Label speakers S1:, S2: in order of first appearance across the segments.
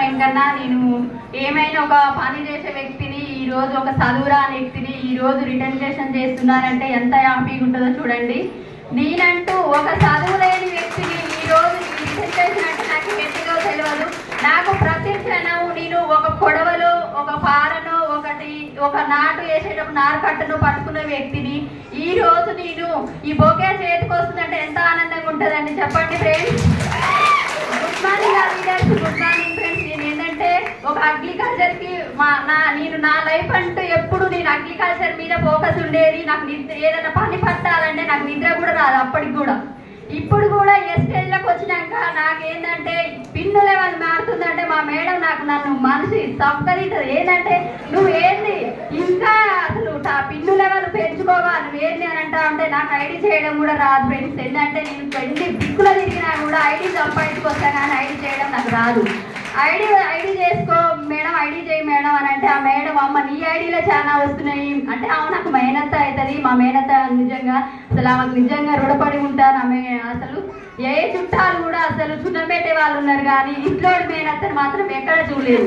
S1: వెంకన్న. నేను ఏమైనా ఒక పని చేసే వ్యక్తిని, ఈ రోజు ఒక చదువురాని వ్యక్తిని ఈ రోజు రిటర్నేషన్ చేస్తున్నారంటే ఎంత హ్యాపీగా ఉంటుందో చూడండి. నేనంటూ ఒక చదువు లేని వ్యక్తిని ఈ రోజు రిటర్నేషన్ అంటే నాకు గట్టిగా తెలియదు. నాకు ప్రతి క్షణం నేను ఒక పొడవలో ఒక పారను ఒక నాటు వేసేటప్పుడు నారు కట్టను పట్టుకున్న వ్యక్తిని ఈ రోజు నేను ఈ బొకే చేతికి వస్తుందంటే ఎంత ఆనందంగా ఉంటుందండి చెప్పండి friends. Good morning leaders, good morning friends. నేను ఏంటంటే ఒక అగ్రికల్చర్ కి నేను నా లైఫ్ అంటూ ఎప్పుడు నేను అగ్రికల్చర్ మీద ఫోకస్ ఉండేది. నాకు నిద్ర ఏదైనా పని పట్టాలంటే నాకు నిద్ర కూడా రాదు అప్పటికి కూడా. ఇప్పుడు కూడా ఏ స్టేజ్లోకి వచ్చినాక నాకేంటంటే పిన్ను లెవెల్ మారుతుందంటే మా మేడం నన్ను మనిషి తప్పదింటది. ఏంటంటే నువ్వు ఏంది ఇంకా అసలు పిన్ను లెవెల్ పెంచుకోవాలి నువ్వు ఏంది అని అంటా ఉంటే నాకు ఐడి చేయడం కూడా రాదు ఫ్రెండ్స్. ఏంటంటే నేను 20 దిక్కులు తిరిగినా కూడా ఐడి సంపాదించుకొస్తాను కానీ ఐడి చేయడం నాకు రాదు. ఐడి చేసుకో మేడం, ఐడి చేయి మేడం అని అంటే ఆ మేడం అమ్మ నీ ఐడిలో చాలా వస్తున్నాయి అంటే నాకు మేనత్త అవుతుంది. మా మేనత్త నిజంగా అసలు ఆమెకు నిజంగా రుణపడి ఉంటాను. ఆమె అసలు ఏ చుట్టాలు కూడా అసలు చున్నపెట్టే వాళ్ళు ఉన్నారు కానీ ఇంట్లో మేనత్తని మాత్రం ఎక్కడ చూడలేదు.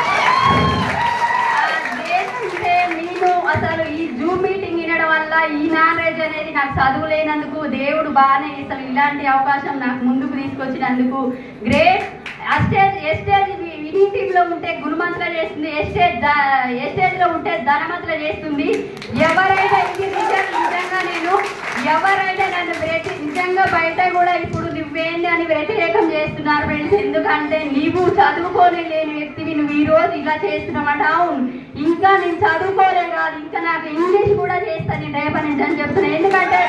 S1: ఏంటంటే నేను అసలు ఈ జూమ్ మీటింగ్ వినడం వల్ల ఈ నాలెడ్జ్ అనేది నాకు చదువు లేనందుకు దేవుడు బాగానే అసలు ఇలాంటి అవకాశం నాకు ముందుకు తీసుకొచ్చినందుకు గ్రేట్. ఎస్టేజ్ వినింగ్ లో ఉంటే గురుమంత్ర చేస్తుంది, ఎస్టేజ్ లో ఉంటే ధనమంత్ర చేస్తుంది. ఎవరైనా ఇది నిజంగా నేను ఎవరైనా నన్ను నిజంగా బయట కూడా ఇప్పుడు నువ్వేంది అని వ్యతిరేకం చేస్తున్నారు ఫ్రెండ్స్. ఎందుకంటే నీవు చదువుకోలే లేని వ్యక్తివి, నువ్వు ఈ రోజు ఇలా చేస్తున్నామాట. అవును ఇంకా నేను చదువుకోలే కాదు ఇంకా నాకు ఇంగ్లీష్ కూడా చేస్తాను రేపటి నుంచి అని చెప్తున్నా. ఎందుకంటే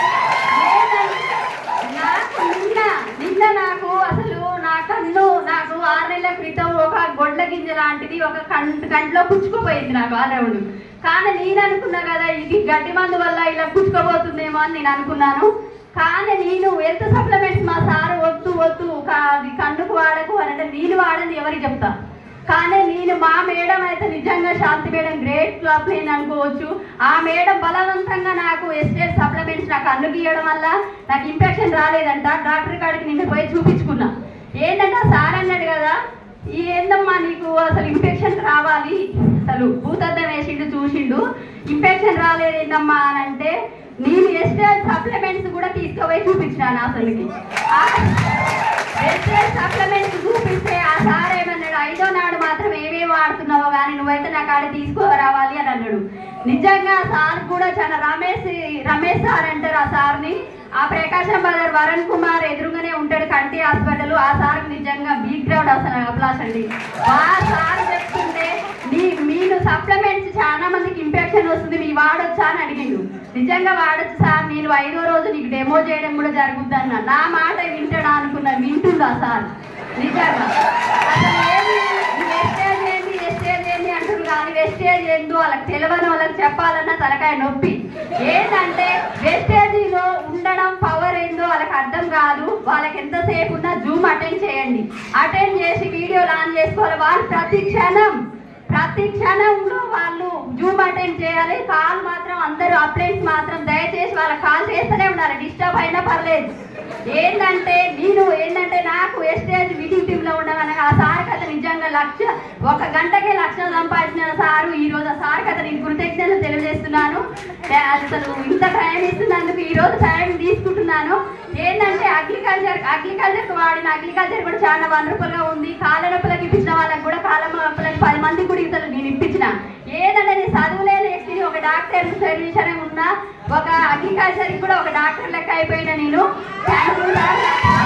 S1: నాకు నిన్న నాకు అసలు నాకు 6 నెలల క్రితం ఒక గొడ్ల గింజ లాంటిది ఒక కంట్లో పుచ్చుకుపోయింది నాకు ఆరౌండ్. కానీ నేను అనుకున్నా కదా ఇది గడ్డి మందు వల్ల ఇలా పుచ్చుకోబోతుందేమో అని నేను అనుకున్నాను. కానీ నేను హెల్త్ సప్లిమెంట్స్ మా సారు వద్దు కండుకు వాడకు అని అంటే నేను వాడని ఎవరికి చెప్తా. కానీ నేను మా మేడం అయితే నిజంగా శాంతి మేడం గ్రేట్ క్లాప్ నేను అనుకోవచ్చు. ఆ మేడం బలవంతంగా నాకు ఎస్టేట్ సప్లిమెంట్స్ నాకు కన్ను గీయడం వల్ల నాకు ఇన్ఫెక్షన్ రాలేదంట. డాక్టర్ కాడికి నిన్న పోయి చూపించుకున్నా. ఏంటంటే సార్ అన్నాడు కదా ఏందమ్మా నీకు అసలు ఇన్ఫెక్షన్ రావాలి అసలు భూతద్దం వేసిండు చూసిండు ఇన్ఫెక్షన్ రాలేదేందమ్మా అని అంటే నేను ఎస్టేట్ సప్లిమెంట్స్ కూడా తీసుకుపోయి చూపించినాను. అసలుకి ఎస్టేట్ సప్లిమెంట్స్ చూపిస్తే ఆ సార్ ఏమన్నాడు 5వ నాడు మాత్రం ఏమేమి వాడుతున్నావో కానీ నువ్వైతే నా కాడ తీసుకురావాలి అని అన్నాడు. నిజంగా ఆ సార్ కూడా చాలా రమేష్ సార్ అంటారు ఆ సార్ని. ఆ ప్రకాశం బజార్ వరుణ్ కుమార్ ఎదురుగానే ఉంటాడు కంటి హాస్పిటల్. ఆ సార్ నిజంగా బిగ్ గ్రౌండ్ అసలు అప్లాస్ అండి. ఆ సార్ చెప్తుంటే మీరు సప్లిమెంట్స్ చాలా మందికి ఇన్ఫెక్షన్ వస్తుంది మీ వాడొచ్చా అని అడిగిండు. నిజంగా వాడొచ్చు సార్, నేను 5వ రోజు నీకు డెమో చేయడం కూడా జరుగుద్ది అన్న. నా మాట వింటాడా అనుకున్నా, వింటుందా సార్ నిజంగా. అసలు ఎస్టేజ్ ఏంది అంటారు కానీ వెస్టేజ్ ఏందో వాళ్ళకి తెలియని వాళ్ళకి చెప్పాలన్న తలకాయ నొప్పి. ఏంటంటే వెస్టేజీలో ఉండడం పవర్ ఏందో వాళ్ళకి అర్థం కాదు. వాళ్ళకి ఎంతసేపు ఉన్నా జూమ్ అటెండ్ చేయండి, అటెండ్ చేసి వీడియోలు ఆన్ చేసుకోవాలి. వాళ్ళు ప్రతి క్షణంలో వాళ్ళు జూమ్ అటెండ్ చేయాలి. కాల్ మాత్రం అందరూ అప్లైన్స్ మాత్రం దయచేసి వాళ్ళకి కాల్ చేస్తూనే ఉండాలి, డిస్టర్బ్ అయినా పర్లేదు. ఏంటంటే నాకు ఎస్టేజ్ విడింగ్ టీమ్ లో ఉండగానే ఆ సార్ కథ నిజంగా 1 గంటకే 1,00,000 సంపాదించిన సారు ఈ రోజు ఆ సార్ కథ నేను కృతజ్ఞతలు తెలియజేస్తున్నాను. అసలు ఇంత టైం ఇస్తున్నందుకు ఈ రోజు టైం తీసుకుంటున్నాను. ఏంటంటే అగ్రికల్చర్కి వాడిన అగ్రికల్చర్ కూడా చాలా వండర్ఫుల్గా ఉంది. కాళ్ళ నొప్పులకు ఇప్పించిన వాళ్ళకి కూడా కాళ్ళ నొప్పులకు 10 మందికి కూడా ఇతరులు నేను ఇప్పించిన. ఏదంటే నేను చదువులేని వ్యక్తిని ఒక డాక్టర్ సర్వీస్ ఉన్నా ఒక అగ్రికల్చర్కి కూడా ఒక డాక్టర్ లెక్క అయిపోయినా నేను. Thank you sir.